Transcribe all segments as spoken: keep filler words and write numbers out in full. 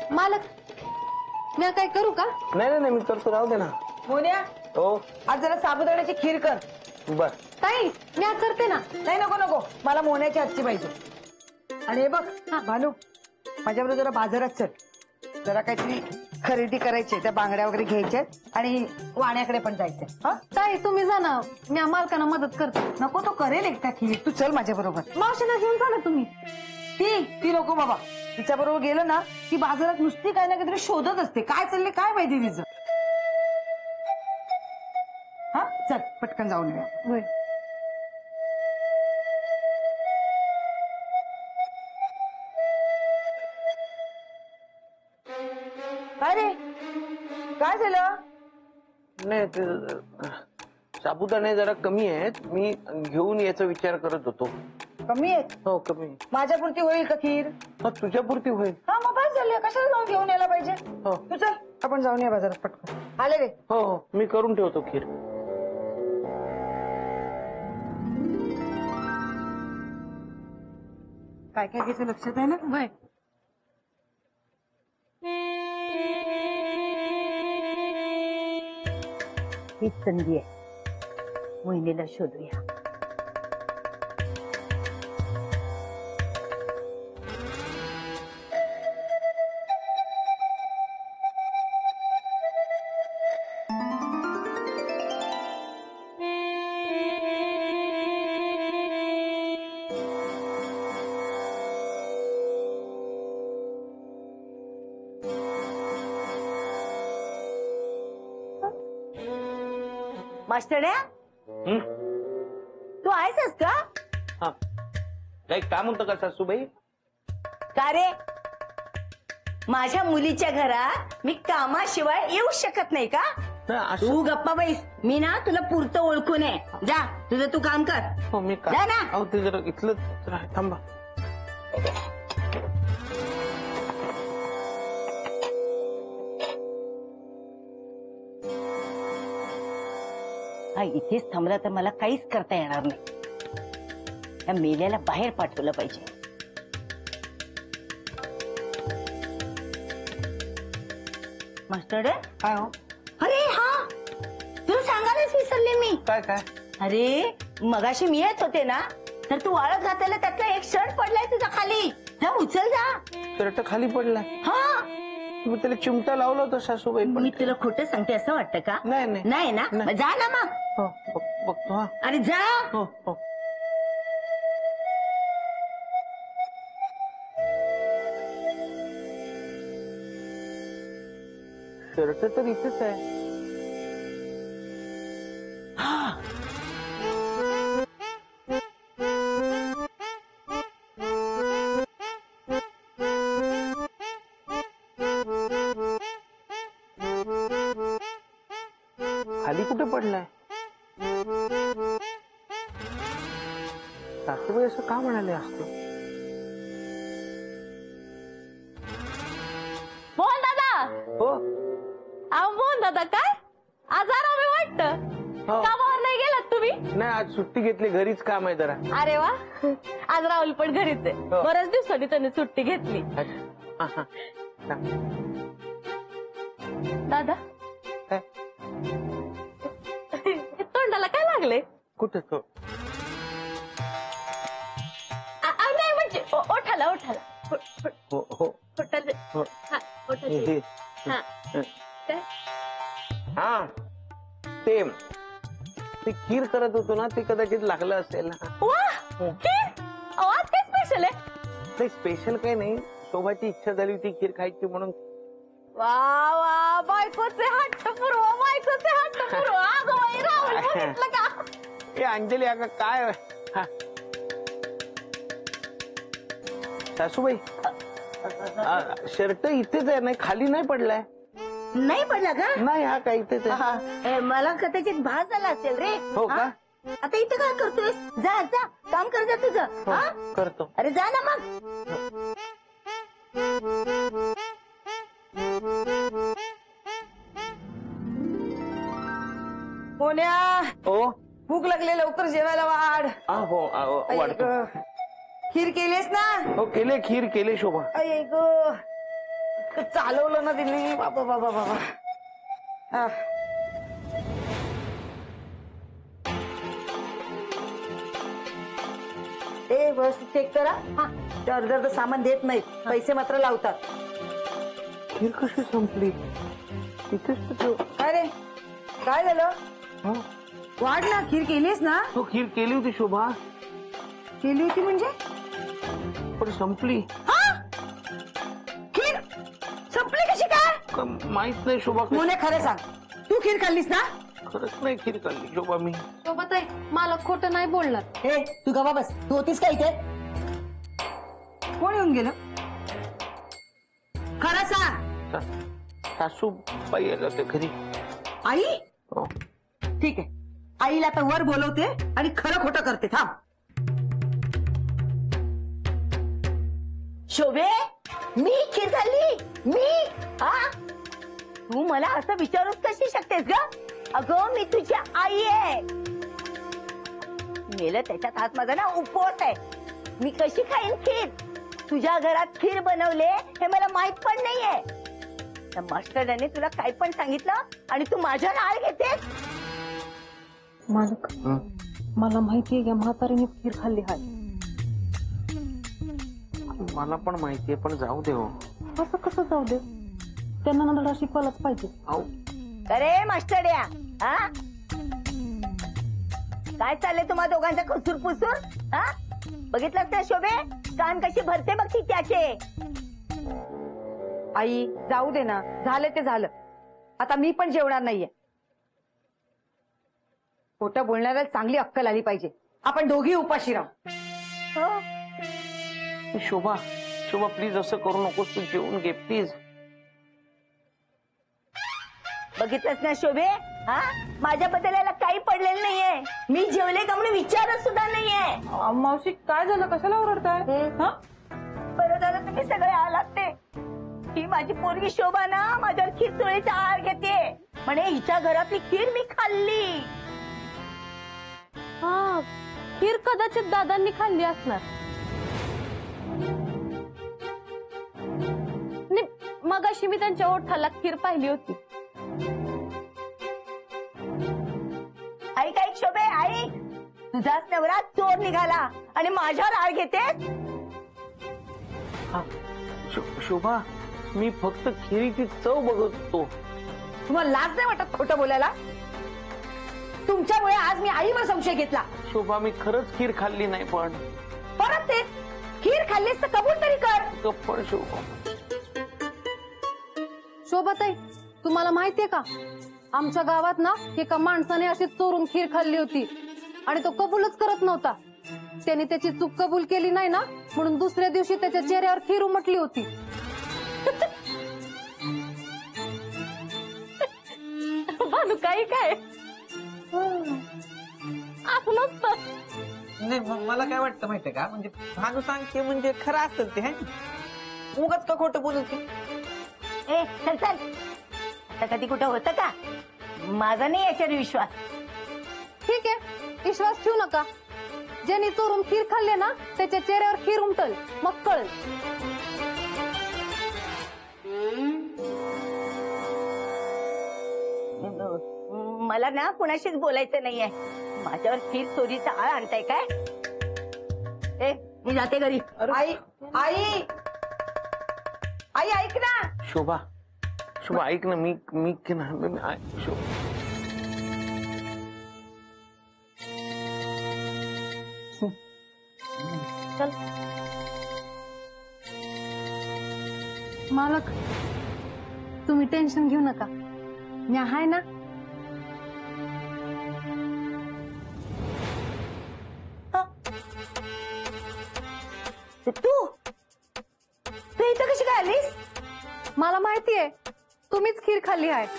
मालक मी काय करू का? नाही नाही मी करतो, राहू दे ना. मोन्या हो आज जरा साबुदाण्याची खीर कर. बर. ताई मी आज करते ना. नाही नको नको, मला मोन्याची हातची पाहिजे. आणि हे बघ भानू, माझ्याबरोबर जरा बाजारात चल. जरा काहीतरी खरेदी करायची, त्या बांगड्या वगैरे घ्यायच्या आणि वाण्याकडे पण जायचंय. हा ताई तुम्ही जा ना, मी मालकांना मदत करते. नको तो करेल एकटा खीर, तू चल माझ्या बरोबर. मावशीला घेऊन जा ना तुम्ही. ती ती नको बाबा, तिच्या बरोबर गेलं ना ती बाजारात नुसती काय ना काहीतरी शोधत असते. काय चाललंय काय माहिती तिचं. हा चल पटकन जाऊन येऊया. होय. काय रे काय झालं? नाही ते साबुदाणे जरा कमी आहेत, मी घेऊन याचा विचार करत होतो. कमी आहेत? हो कमी. माझ्यापुरती होईल का खीर? हो तुझ्यापुरती होईल. हा मग बस झाली, कशाला जाऊन घेऊन यायला पाहिजे. हो तू चल आपण जाऊन या बाजारात पटकन. आले रे. हो हो मी करून ठेवतो खीर. काय काय घ्यायचं लक्षात आहे ना? होय. हीच संधी आहे, मोहिनीला शोधूया. मास्टरड्या तू आहेसच का? हा काही काम होतं का सासूबाई? का रे, माझ्या मुलीच्या घरात मी कामाशिवाय येऊ शकत नाही का? तू गप्पा बैस, मी ना तुला पुरतं ओळखून आहे. जा तुझं तू काम कर. हो मी जा ना. अहो ते जरा इथलं जरा थांबा. हा इथेच थांबला तर मला काहीच करता येणार नाही. या मेल्याला बाहेर पाठवलं पाहिजे. मास्टर काय हो? अरे हा तुला सांगायलाच विसरले मी. काय काय? अरे मगाशी मी येत होते ना, तर तू वाळत घातलेला त्यातला एक शर्ट पडलाय तुझा खाली. जा उचल जा. शर्ट खाली पडलाय? हा तुम्ही त्याला चिमटा लावला होता सासूबाई. पण मी तुला खोटं सांगते असं वाटतं का? नाही नाही नाही ना, नाही. जा ना मग. हो बघ- बघतो. हा अरे जा. हो हो शर्ट तर इथेच आहे. खाली कुठे पडलाय? सासूबाई असं का म्हणाले असते? मोहन दादा. हो अहो मोहन दादा काय आज आराम आहे वाटतं. हो. कामावर नाही गेलात तुम्ही? नाही आज सुट्टी घेतली, घरीच काम आहे जरा. अरे वा, आज राहुल पण घरीच आहे. हो. बऱ्याच दिवसांनी त्यांनी सुट्टी घेतली. अच्छा. हा, हा. सांग. दादा काय? तोंडाला काय लागले? कुठे तो? आ- आ, नाही म्हणजे ओ- ओठाला ओठाला ओ- ओ- हो हो ओठाला. हो. हा, ओठाला. हे- हे. हा. काय? हा ते ते खीर करत होतो ना, ते कदाचित लागलं असेल ना. वा, खीर? अहो, आज काय स्पेशल आहे? नाही स्पेशल काही नाही, शोभाची इच्छा झाली होती खीर खायची म्हणून. वा वा, बायकोचे हट्ट पुरवा, बायकोचे हट्ट पुरवा. अगं बाई, राहुल बघितलं का? ए अंजली अगं काय? हा. सासूबाई आ, शर्ट इथेच आहे, नाही खाली नाही पडलाय. नाही पडला का? नाही हा काय इथेच आहे. हा, ए, मला कदाचित भास झाला असेल रे. हो हा? का? आता इथं काय करतोय? जा जा काम कर जा तुझं. हो, हा? करतो. अरे जा ना मग. मोन्या हो भूक लागले, लवकर जेवायला वाढ. आ, हो आ, हो, आई वाढतो. गं. खीर केलीस ना? हो केले, खीर केले शोभा. आई गं. चालवलं ना दिल्ली बाबा बाबा बाबा हा. ए बस चेक करा हा ते अर्ध अर्ध सामान देत नाहीत पैसे मात्र लावतात. खीर कशी संपली तिथेच तर ठेव. काय रे काय झालं हा? वाढ ना खीर केलीस ना. तो खीर केली होती शोभा केली होती म्हणजे पण संपली. हा खीर संपली कशी काय. क- माहित नाही शोभा कशी- मुले खरं सांग तू खीर खाल्लीस ना. खरंच नाही खीर खाल्ली शोभा मी. सोबत आहे मला खोटं नाही बोलणार. हे तू गवा बस तू होतीस का इथे. कोण येऊन गेलं खरं सांग. सा- सासूबाई आल्या होत्या घरी. आई हो. ठीक आहे आईला आता वर बोलवते आणि खरं खोटं करते थांब. शोभे मी खीर खाल्ली मी हा तू मला असं विचारूच कशी शकतेस ग. अगं मी तुझी आई आहे. मेलं त्याच्यात हात माझा ना उपवास आहे. मी कशी खाईन खीर. तुझ्या घरात खीर बनवले हे मला माहित पण नाहीये. त्या मास्टरने तुला काय पण सांगितलं आणि तू माझ्या नाळ घेतेस. मालक हं? मला माहितीये की म्हातारीने खीर खाल्ली आहे. मला पण माहितीये पण जाऊ दे हो. असं कसं जाऊ दे त्यांना ना धडा शिकवायलाच पाहिजे. अहो, अरे मास्टर या हा काय चाललंय तुम्हा दोघांचा खुसूर पुसूर हा बघितलंस ना शोभे कान कशी भरते बघ ती त्याचे. आई जाऊ दे ना झालं ते झालं आता मी पण जेवणार नाहीये. खोटं बोलण्याला चांगली अक्कल आली पाहिजे. आपण दोघी उपाशी राहू. हो शोभा शोभा प्लीज असं करू नकोस. तू जेवून घे प्लीज. बघितलंस ना शोभे हा माझ्याबद्दल याला काही पडलेलं नाहीये. मी जेवले का म्हणून विचारत सुद्धा नाहीये. मावशी काय झालं कशाला ओरडताय. हा बरं झालं तुम्ही सगळे आलात ते. ही माझी पोरगी शोभा ना माझ्यावर खीर चोळीचा आहार घेते म्हणे हिच्या घरातली खीर मी खाल्ली. हा खीर कदाचित दादांनी खाल्ली असणार. मगाशी मी त्यांच्या ओठाला खीर पाहिली होती. ऐक ऐक शोभे ऐक तुझाच नवरा चोर निघाला आणि माझ्यावर आळ घेते. हा, शो- शोभा मी फक्त खिरीची चव बघत होतो. तुम्हाला लाज नाही वाटत खोटं बोलायला. तुमच्यामुळे आज मी आईवर संशय घेतला. शोभा मी खरंच खीर खाल्ली नाही पण. परत ते खीर खाल्लीस तर कबूल तरी कर. ग पण शोभा शोभाताई तुम्हाला माहितीये का आमच्या गावात ना एका माणसाने अशी चोरून खीर खाल्ली होती आणि तो कबूलच करत नव्हता. त्याने त्याची चूक कबूल केली नाही ना म्हणून दुसऱ्या दिवशी त्याच्या चेहऱ्यावर खीर उमटली होती. भानू काही काय असं नसतं. नाही मग मला काय वाटतं माहितीये का म्हणजे भानू सांगते म्हणजे खरं असेल ते है उगाच का खोटं बोलत ते. ए चल चल आता कधी कुठं होतं का. माझा नाही याच्यावर विश्वास. ठीक आहे विश्वास ठेवू नका. ज्यांनी चोरून खीर खाल्ले ना त्याच्या चेहऱ्यावर खीर उमटल मग कळल. मला ना कुणाशीच बोलायचं नाहीये. माझ्यावर खीर चोरीचा आळ आणताय काय. ए मी जाते घरी. आई आई आई ऐक ना. शोभा शोभा ऐक ना मी मी की ना मी- मी- आ- शो- चल मालक तुम्ही टेन्शन घेऊ नका मी आहे ना. तू तू इथं कशी काय आलीस. मला माहितीये तुम्हीच खीर खाल्ली आहे.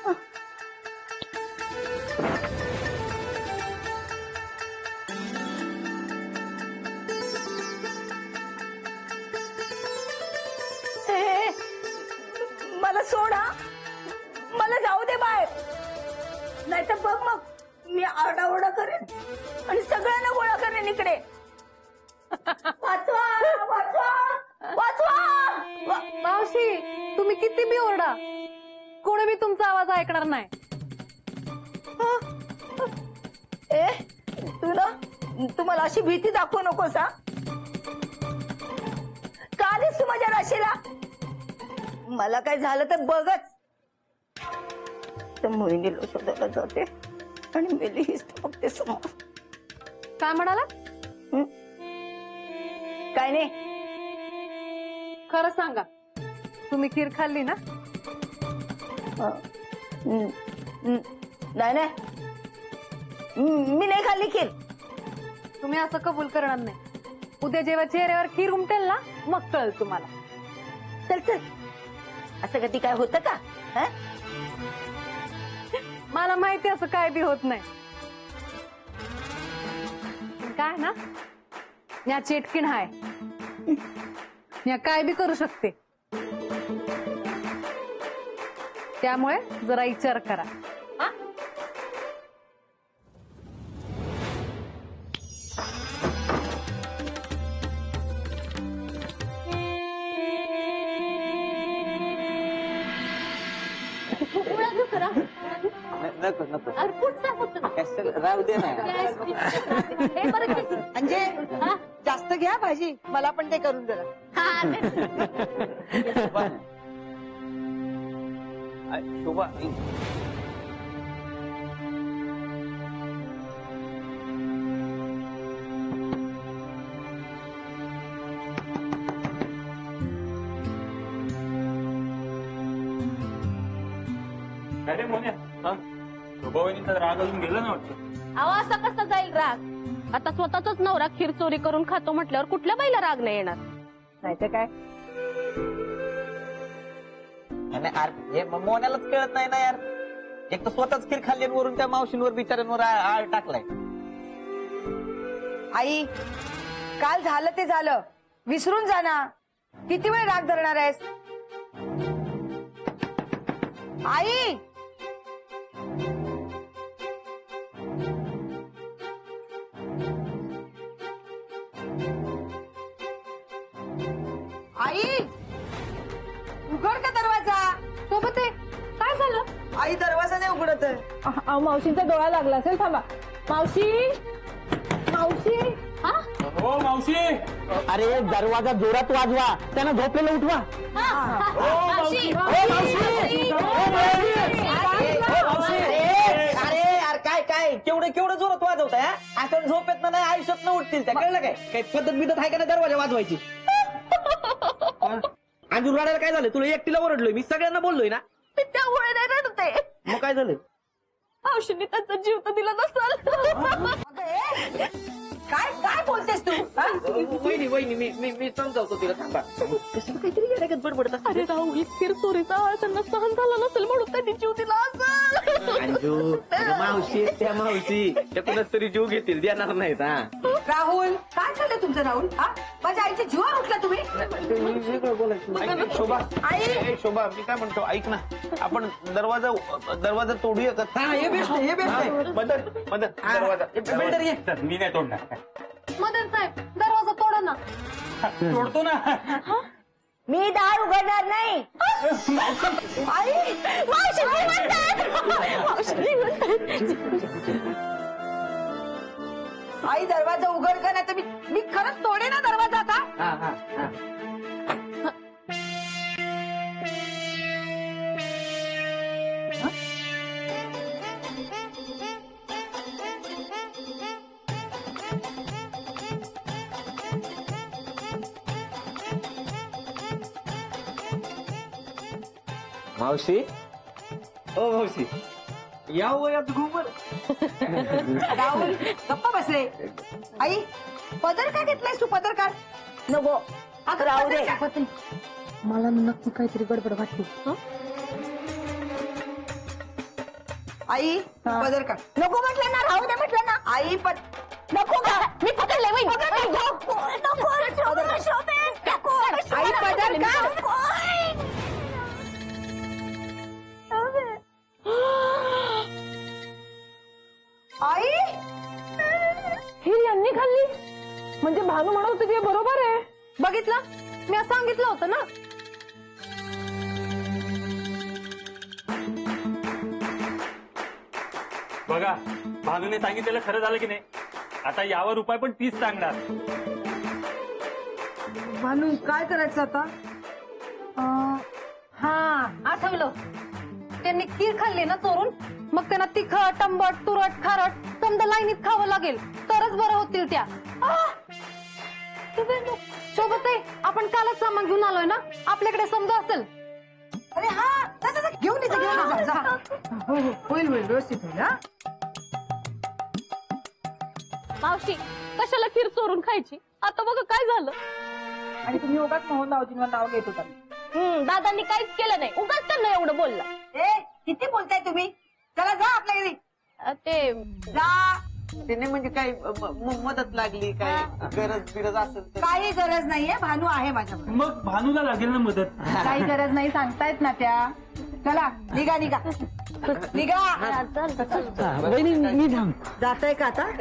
ए, मला सोडा मला जाऊ दे बाहेर नाहीतर बघ मग मी आरडाओरडा करेन आणि सगळ्यांना गोळा करेन इकडे. वाचवा वाचवा वाचवा. मावशी तुम्ही किती बी ओरडा, कोणी बी तुमचा आवाज ऐकणार नाही. ए तू ना तू मला अशी भीती दाखवू नकोस हा. का आलीस तू माझ्या राशीला? मला काय झालं तर बघच. तर मोहिनीला शोधायला जाते आणि मेली हीच बघते समोर. काय म्हणाला? हं? काय नाही. खरं सांगा, तुम्ही खीर खाल्ली ना? हं. हं. हं. नाही नाही हं, मी नाही खाल्ली खीर. तुम्ही असं कबूल करणार नाही. उद्या जेव्हा चेहऱ्यावर खीर उमटेल ना, मग कळेल तुम्हाला. चल चल, असं कधी काय होतं का? हं? मला माहिती असं काय बी होत नाही. काय ना, या चेटकीण हाय, या काय बी करू शकते. त्यामुळे जरा विचार करा. हा? नको नको कशाला राहू दे ना. म्हणजे जास्त घ्या भाजी, मला पण ते करून जरा. शोभा अरे मोन्या, शोभावहिनीचा राग अजून गेला ना वाटतं. अहो असा कसा जाईल राग? आता स्वतःच नवरा खीर चोरी करून खातो म्हटल्यावर कुठल्या बाईला राग नाही येणार? नाही तर काय. आणि यार, हे मोन्यालाच कळत नाही ना यार. एक तर स्वतःच खीर खाल्ली आणि वरून त्या मावशींवर बिचाऱ्यांवर आ- आळ टाकलाय. आई, काल झालं ते झालं, विसरून जा ना. किती वेळ राग धरणार आहेस? आई, आई, उघड का दरवाजा. सोबत आहे, काय झालं? आई, दरवाजा नाही उघडत आहे. मावशींचा डोळा लागला असेल. थांबा. मावशी, मावशी. हा? हो मावशी. अरे दरवाजा जोरात वाजवा, त्यांना झोपलेलं उठवा. अरे यार काय काय केवढं केवढं जोरात वाजवताय? असं झोपेत नाही आयुष्यात न उठतील त्या. कळलं काय? काही पद्धत बिद्धत आहे का ना दरवाजा वाजवायची? अंजूर रडायला काय झालं? तुला एकटीला ओरडलोय मी, सगळ्यांना बोललोय ना. त्यामुळे नाही रडते. मग काय झालं? औषधी त्यांचा जीव तर दिला नसल. काय काय बोलतेस तू? हा? वहिनी वहिनी मी मी मी समजावतो तिला. थांबा. कशाला काहीतरी येड्यागत बडबडत अरे राहू, ही खीर चोरीचा आळ त्यांना सहन झाला नसेल म्हणून त्यांनी जीव दिला असेल. अंजू अगं मावशी आहेत त्या मावशी, त्या कुणाच तरी जीव घेतील, देणार नाहीत. हा राहुल, काय झालं तुमचं राहुल? हा? माझ्या आईच्या जीवावर उठला तुम्ही? वेगळं बोलायचं. शोभा ए, शोभा मी काय म्हणतो ऐक ना, आपण दरवाजा दरवाजा तोडूया का? हा हे बेस्ट हे बेस्ट आहे. मदत मदत दरवाजा बिल्डर ये. चल, मी नाही तोडणार. मदन साहेब, दरवाजा तोडा ना. तोडतो ना. मी दार उघडणार नाही. आई, मावशी मी म्हणते. मावशी मी म्हणते. आई, दरवाजा उघड का, नाही तर मी मी खरंच तोडे ना दरवाजा आता. हा हा हा. मावशी ओ मावशी या वयात घुमर. राहुल, गप्पा बस रे. आई, पदर का घेतलायस तू? पदर काढ. नको अगं, राहू पदर दे. काढ. मला नक्की काहीतरी गडबड वाटते. हं? आई, पदर काढ. नको म्हटलं ना, राहू दे म्हटलं ना. आई, पद नको का? मी पकडले वही. नको नको शोभे. नको आई, पदर काढ. आई, ही यांनी खाल्ली म्हणजे भानू म्हणत होती की बरोबर आहे. बघितलं, मी सांगितलं होतं ना. बघा भानूने सांगितलेलं खरं झालं की नाही. आता यावर उपाय पण तीच सांगणार. भानू काय करायचं आता? अं, हा आठवलं. त्यांनी खीर खाल्ली ना चोरून, मग त्यांना तिखट आंबट तुरट खारट समजा लाईनीत खावं लागेल तरच बरं होतील त्या. सोबत आहे आपण कालच सामान घेऊन आलोय ना, आपल्याकडे समजा असेल. अरे हा जा, जा, जा, घेऊन ये, घेऊन ये, जा, जा. हो हो होईल होईल व्यवस्थित होईल. हा मावशी कशाला खीर चोरून खायची? आता बघा काय झालं. आणि तुम्ही उगाच मोहन भाऊजींवर नाव घेत होता. हम्म दादांनी काहीच केलं नाही, उगाच त्यांना एवढं बोललं. ए किती बोलताय तुम्ही? चला जा आपल्या घरी अ, ते जा. त्याने म्हणजे काय म- म- मदत लागली काय गरज बिरज असेल तर काही गरज नाहीये, भानू आहे माझ्याकडे. मग भानूला लागेल ना मदत. काही गरज नाही सांगतायत ना त्या. चला निघा निघा निघा. जाताय का आता?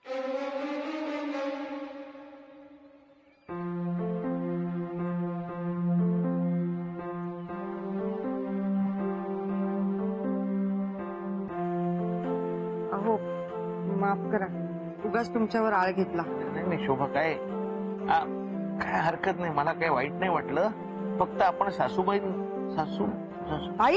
अहो माफ करा, उगाच तुमच्यावर आळ घेतला. नाही नाही शोभा काय आ, काय हरकत नाही, मला काय वाईट नाही वाटलं. फक्त आपण सासूबाई सासू सासू आई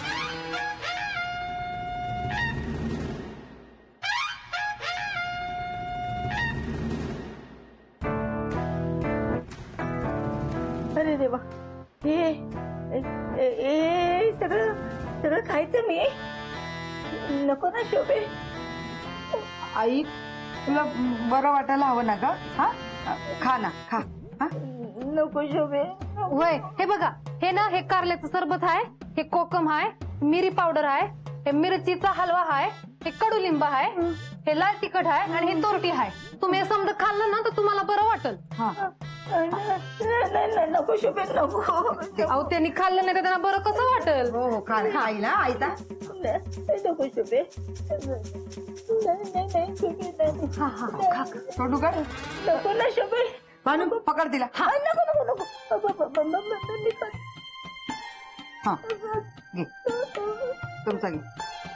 अरे देवा, हे ए- ए- सगळं सगळं खायचं मी? नको ना शोभे. आई तुला बरं वाटायला हवं ना ग? हा खा ना खा. हा नको शोभे. होय हे बघा, हे ना हे कारल्याचं सरबत आहे, हे कोकम आहे, मिरी पावडर आहे, हे मिरचीचा हलवा आहे, हे कडुलिंब आहे, हे लाल तिखट आहे आणि हे तोरटी आहे. तुम्ही हे समजा खाल्लं ना तर तुम्हाला बरं वाटेल. हा नाही, नाही, नाही, नको शोभे नको. अहो त्यांनी खाल्लं नाही तर त्यांना बरं कसं वाटेल. हो हो खा ना आईला आईला. नको शोभे. नाही, नाही, नाही, शोभे, नाही. हा हा खा तोंडू कर. नको ना शोभे. भानू पकड तिला. हा नको नको नको. ब- ब- ब- ब- ब- मी पण- हा घे तुमचा घे.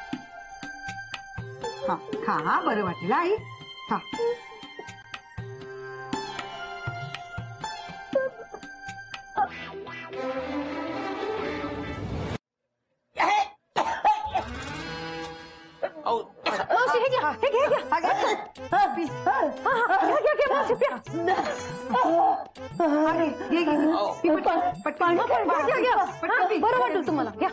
हा खा हा बरं वाटेल आई. खा. मावशी हे घ्या, हे घ्या, हे घ्या. हा, घे. हा, पी. हा, हा, घ्या, घ्या, घ्या, मावशी प्या. हा, घे, घे, घे. पी, पटकन, पटकन. घ्या, घ्या, घ्या. हा, बरं वाटेल तुम्हाला. घ्या.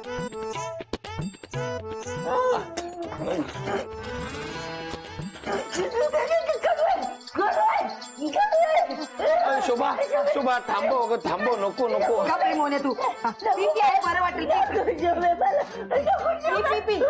शोभा शोभा थांबव ग थांबव. नको नको. का बरे मोने तू? हा, पी, पी, आई, बरं वाटेल. पी, पी, पी.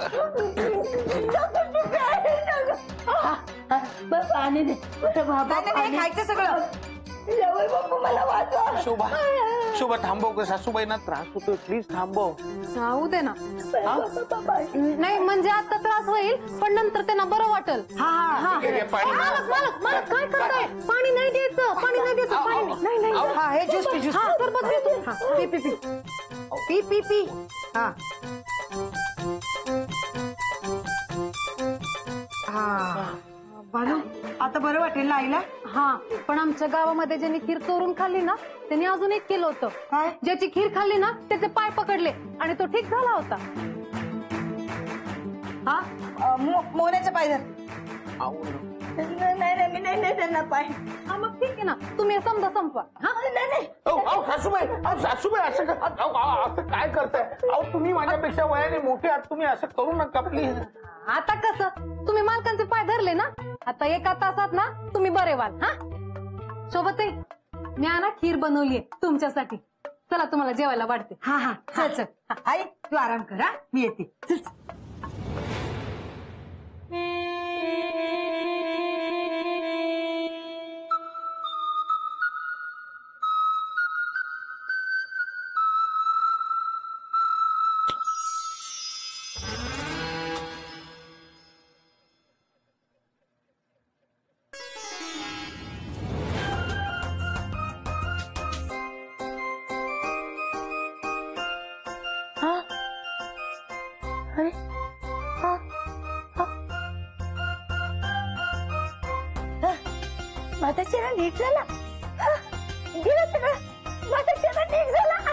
पाणी दे. नाही, नाही, नाही, खायचं सगळं. मला वाचवा. शोभा शोभा थांबव ग, सासूबाईंना त्रास होतोय, प्लीज थांबव. जाऊ दे ना. नाही म्हणजे आता त्रास होईल पण नंतर त्यांना बरं वाटेल. हा हा हे घे पाणी. मालक मालक मालक काय करताय? पाणी नाही द्यायचं, पाणी नाही द्यायचं, पाणी नाही. नाही नाही हा हे ज्यूस पी ज्यूस हा सरबत पी तू. हा, पी पी पी पी पी पी. हा हा भानू आता बरं वाटेल ना आईला? हा पण आमच्या गावामध्ये ज्यांनी खीर चोरून खाल्ली ना त्यांनी अजून एक केलं होतं. काय? ज्याची खीर खाल्ली ना त्याचे पाय पकडले आणि तो ठीक झाला होता. हा अं, मो- मोन्याचं पाय धर. नाही नाही मी नाही नाही त्यांना पाय. हा मग ठीक आहे ना, तुम्ही हे समजा संपवा. हा नाही नाही. अहो अहो, सासूबाई अहो सासूबाई असं का- अहो, अहो, असं काय करताय? अहो तुम्ही माझ्यापेक्षा वयाने मोठे आहात, तुम्ही असं करू नका प्लीज. आता कसं तुम्ही मालकांचे पाय धरले ना, आता एका तासात ना तुम्ही बरे व्हाल. हा सोबत मी ना खीर बनवलीये तुमच्यासाठी. चला तुम्हाला जेवायला वाढते. हा हा चल चल. हा, आई तू आराम कर. हा मी येते. चल चल. अरे हा हा माझा चेहरा नीट झाला. हा, गेलं सगळं. माझा चेहरा नीट झाला.